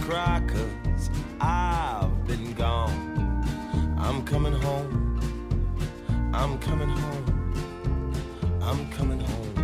cry 'cause I've been gone. I'm coming home. I'm coming home. I'm coming home.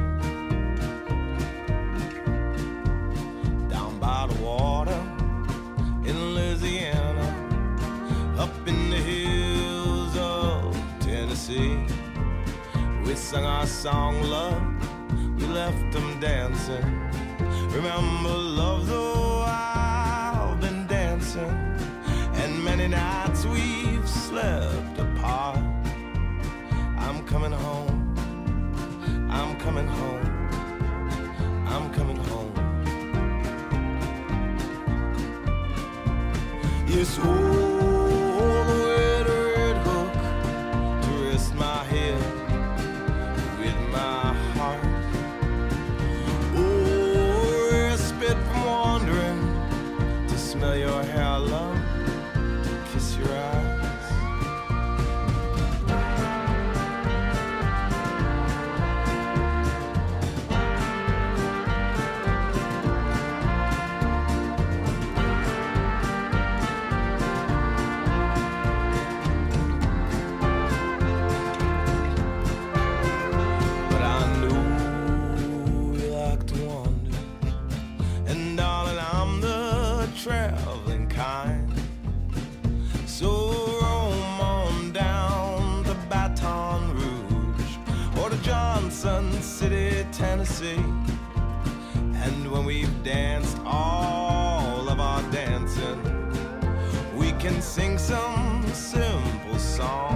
Down by the water in Louisiana, up in the hills of Tennessee, we sung our song, love, we left them dancing. Remember, love, though I've been dancing, and many nights we've slept apart. I'm coming home. I'm coming home. I'm coming home. Yes, oh, the red hook to rest my head with my heart. Oh, respite from wandering, to smell your hair, love, to kiss your eyes. Traveling kind, so roam on down to Baton Rouge or to Johnson City, Tennessee. And when we've danced all of our dancing, we can sing some simple songs.